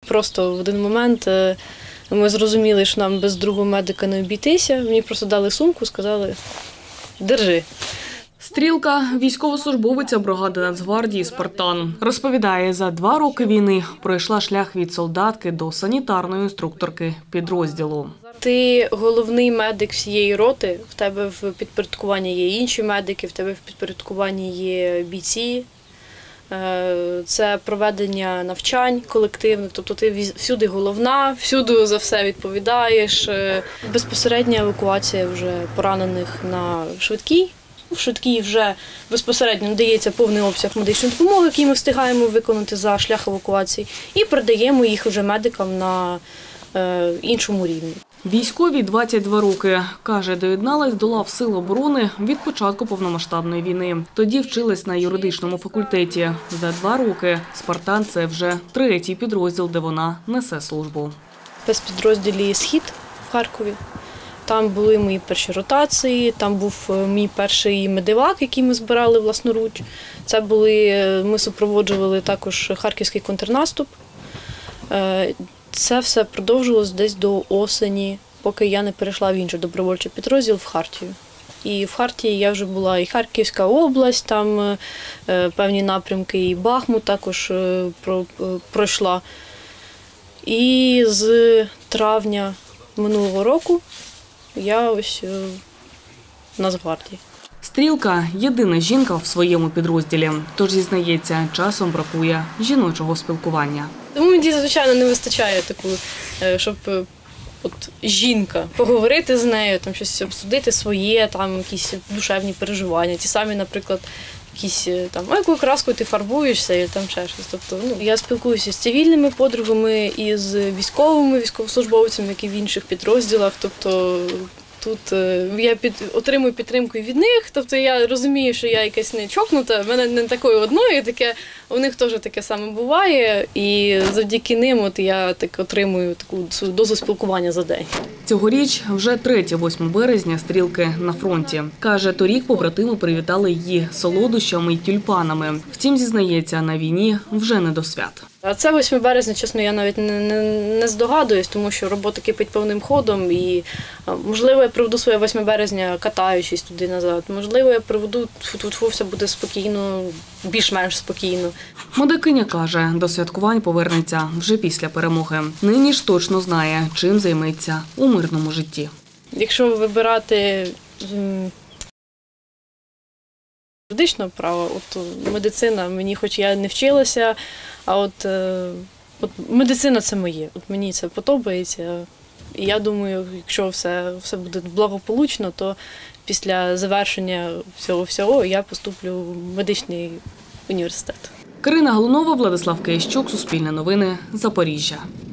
Просто в один момент ми зрозуміли, що нам без другого медика не обійтися. Мені просто дали сумку, сказали «держи». Стрілка – військовослужбовиця бригади Нацгвардії «Спартан». Розповідає, за 2 роки війни пройшла шлях від солдатки до санітарної інструкторки підрозділу. Ти головний медик всієї роти, в тебе в підпорядкуванні є інші медики, в тебе в підпорядкуванні є бійці. Це проведення навчань колективних, тобто ти всюди головна, всюди за все відповідаєш. Безпосередня евакуація вже поранених на швидкій. В швидкій вже безпосередньо надається повний обсяг медичної допомоги, який ми встигаємо виконати за шлях евакуації, і передаємо їх вже медикам на іншому рівні. Військовій 22 роки. Каже, доєдналась до лав Сил оборони від початку повномасштабної війни. Тоді вчилась на юридичному факультеті. За 2 роки «Спартан» – це вже 3-й підрозділ, де вона несе службу. В спецпідрозділі «Схід» в Харкові. Там були мої перші ротації, там був мій перший медевак, який ми збирали власноруч. Ми супроводжували також харківський контрнаступ. Це все продовжувалось десь до осені, поки я не перейшла в інший добровольчий підрозділ в Хартію. І в Хартії я вже була і Харківська область, там певні напрямки, і Бахмут також пройшла. І з травня минулого року я ось в Нацгвардії. Стрілка – єдина жінка в своєму підрозділі. Тож, зізнається, часом бракує жіночого спілкування. Тому мені, звичайно, не вистачає таку, щоб жінка, поговорити з нею, там щось обсудити своє, там якісь душевні переживання. Ті самі, наприклад, якісь там, якою краскою ти фарбуєшся, і там ще щось. Тобто, я спілкуюся з цивільними подругами і з військовослужбовцями, які в інших підрозділах. Тобто, тут я отримую підтримку від них, тобто я розумію, що я якась не чокнута, в мене не такої одної, у них теж таке саме буває, і завдяки ним я отримую таку свою дозу спілкування за день. Цьогоріч вже 3-8 березня стрілки на фронті. Каже, торік побратими привітали її солодощами й тюльпанами. Втім, зізнається, на війні вже не до свят. А це 8 березня, чесно, я навіть не здогадуюсь, тому що робота кипить повним ходом. І, можливо, я проведу своє 8 березня, катаючись туди-назад. Можливо, я проведу, все буде спокійно, більш-менш спокійно. Медикиня каже, до святкувань повернеться вже після перемоги. Нині ж точно знає, чим займеться у мирному житті. Якщо вибирати юридичне право, медицина, мені хоч я не вчилася, а медицина – це моє, мені це подобається. І я думаю, якщо все буде благополучно, то після завершення всього я поступлю в медичний університет. Карина Галунова, Владислав Киящук, Суспільне новини, Запоріжжя.